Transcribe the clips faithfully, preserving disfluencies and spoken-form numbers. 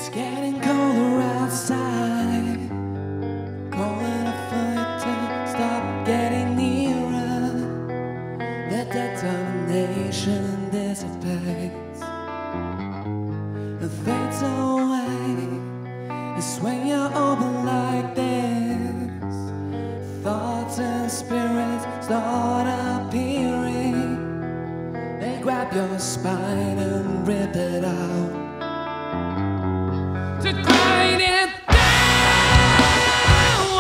Getting colder outside, calling up for you to stop getting nearer. The determination dissipates and fades away. It's when you're open like this, thoughts and spirits start appearing. They grab your spine and rip it out to grind it down.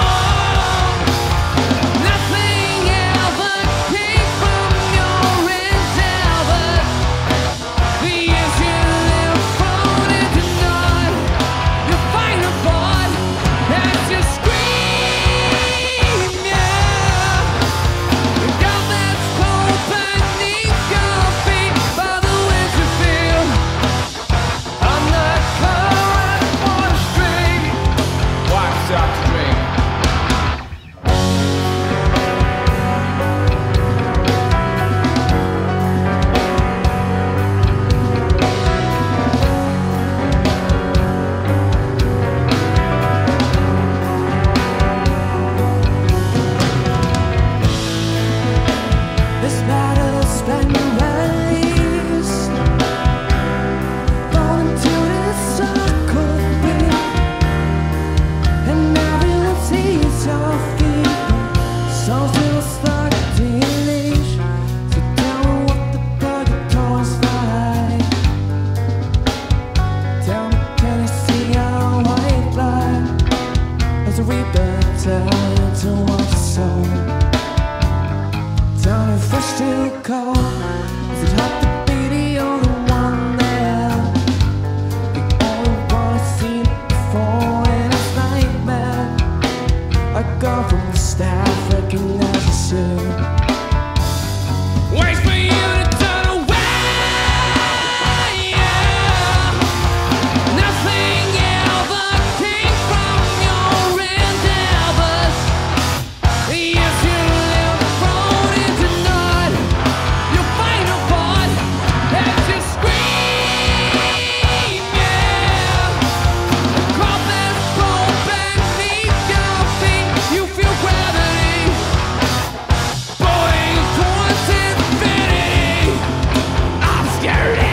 Nothing ever came from your endeavors. The years you live thrown into naught. You find a thought as you scream, yeah. The ground that's cold beneath your feet by the winds you feel. I'm not stop to drink. This battle's been released, fall into this circle beat, and everyone sees your feet. So still stuck to your leash. So tell me what the purgatory's like. Tell me, can you see our white light as the reaper turns to what you sow? Tell me, fresh too cold, is it hot to be the only one there? The only one I've seen before in a nightmare. I go from the staff, recognize you soon. Wait for you to turn away, yeah. Nothing ever came from your endeavors. Yes, you live thrown into naught. You find a thought as you scream, yeah. The crop that's cold beneath your feet. You feel gravity blowing towards infinity. Obscurity.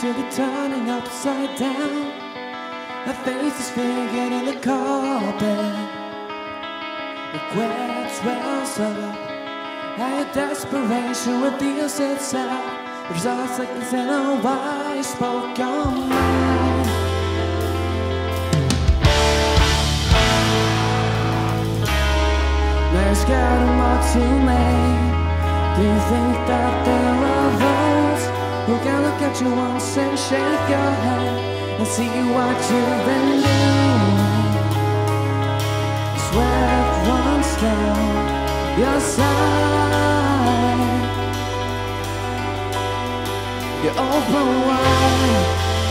to be turning upside down. Her face is figured in the carpet. Regrets wells up, and your desperation reveals itself. There's all seconds in a while you spoke your mind. Now you're scared of what you made. Do you think that there are those who can look at you once and shake your head and see what you've been doing? Sweat runs down your side. You open wide.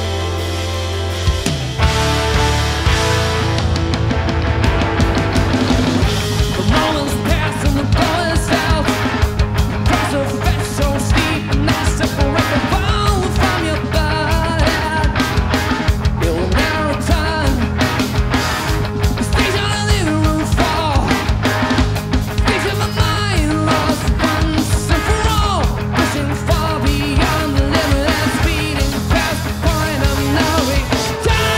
The moments pass and the ball is out. Cross the fence so steep and now separate the bone from your body. It will never return. The stage on the living room floor. Things in my mind lost once and for all. Pushing far beyond the limit and speeding past the point of no return.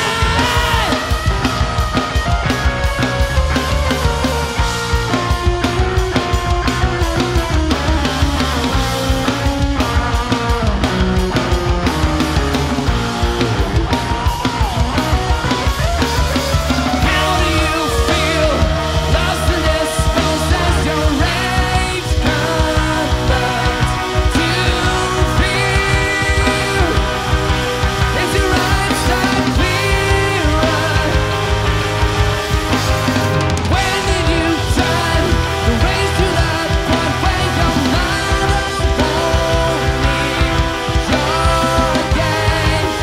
How do you feel? Lost and exposed as your rage converts to fear. Is your eyesight clearer? When did you turn the race to that point where your mother won't need your gaze?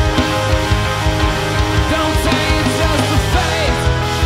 Don't say it's just a phase.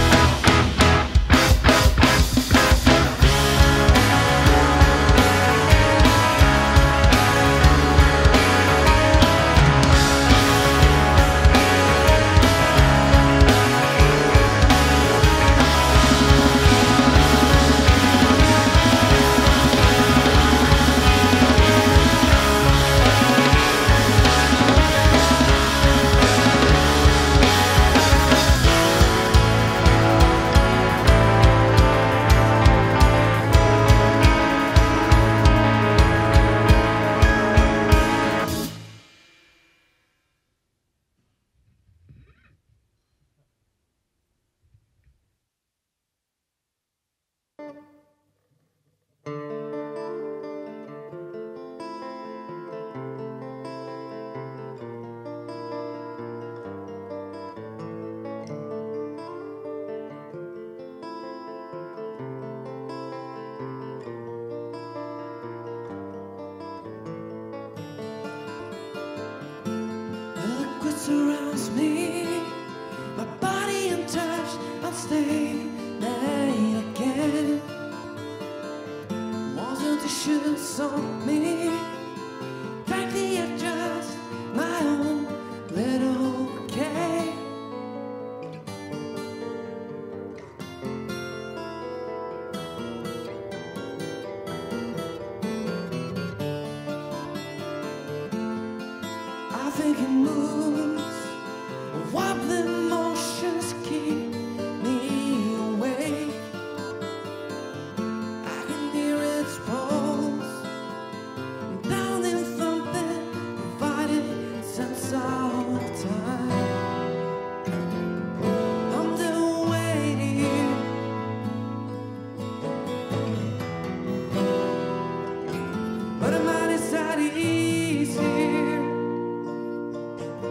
Look what surrounds me, my body untouched, I'll stay late again. Wasn't the shoes on me? Frankly, I just my own little game. I think it moves, wobbling motions keep me awake. I can hear its pulse, pounding, thumping, providing sense of time. I'm still waiting, but it might decide easier.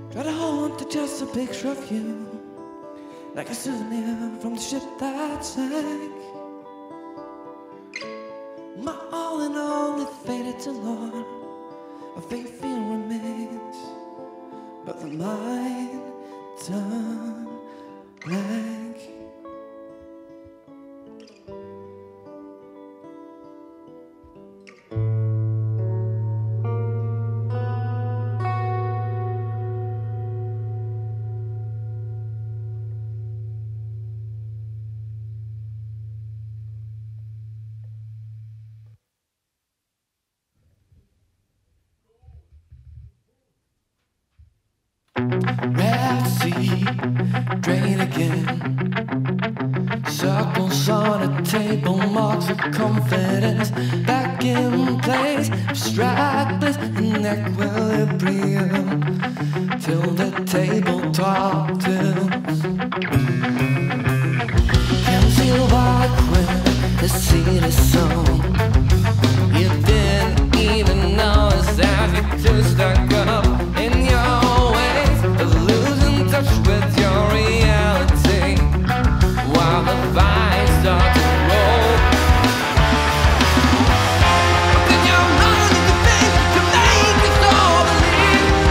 Try to hold to just a picture of you, like a souvenir from the ship that sank. My all in all, it faded to Lord. A faint feeling remains, but the mind turned blank. Red sea, drain again. Circles on a table, marks of confidence. Back in place, abstract bliss in equilibrium, till the tabletop tilts. Can't feel back when the seed is sown. You didn't even know it's as you two stuck up in your losing touch with your reality while the vines start to roll. Then you're running the thing to make us all believe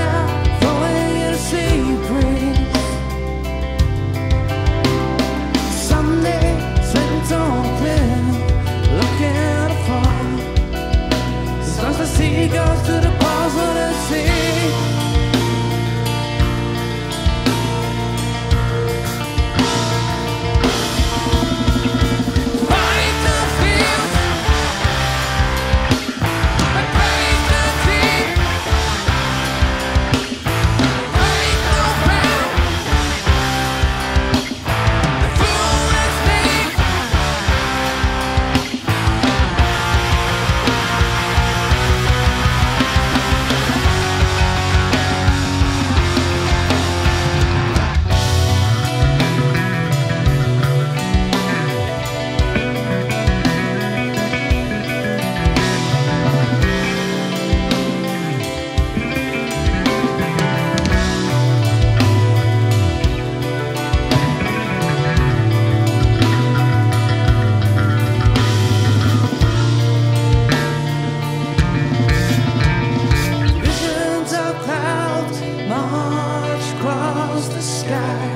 out, flowing in a sea breeze. Sunday, spent on clear, looking afar. As the sea goes to the bars of the sea. Fight the field and praise the team. Break the ground, the foolish thing. Visions of clouds march across the sky.